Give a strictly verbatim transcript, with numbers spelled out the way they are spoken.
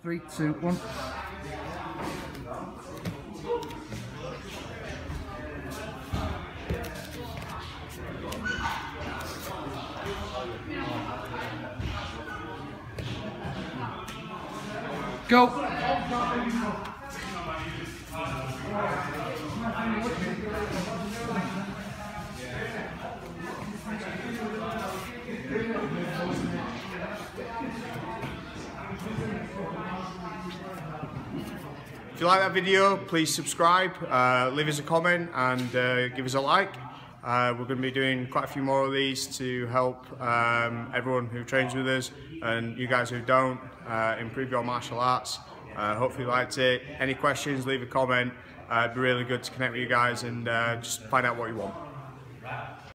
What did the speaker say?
Three, two, one. Go. If you like that video, please subscribe, uh, leave us a comment and uh, give us a like. Uh, we're going to be doing quite a few more of these to help um, everyone who trains with us and you guys who don't uh, improve your martial arts. Uh, hopefully you liked it. Any questions, leave a comment. Uh, it'd be really good to connect with you guys and uh, just find out what you want.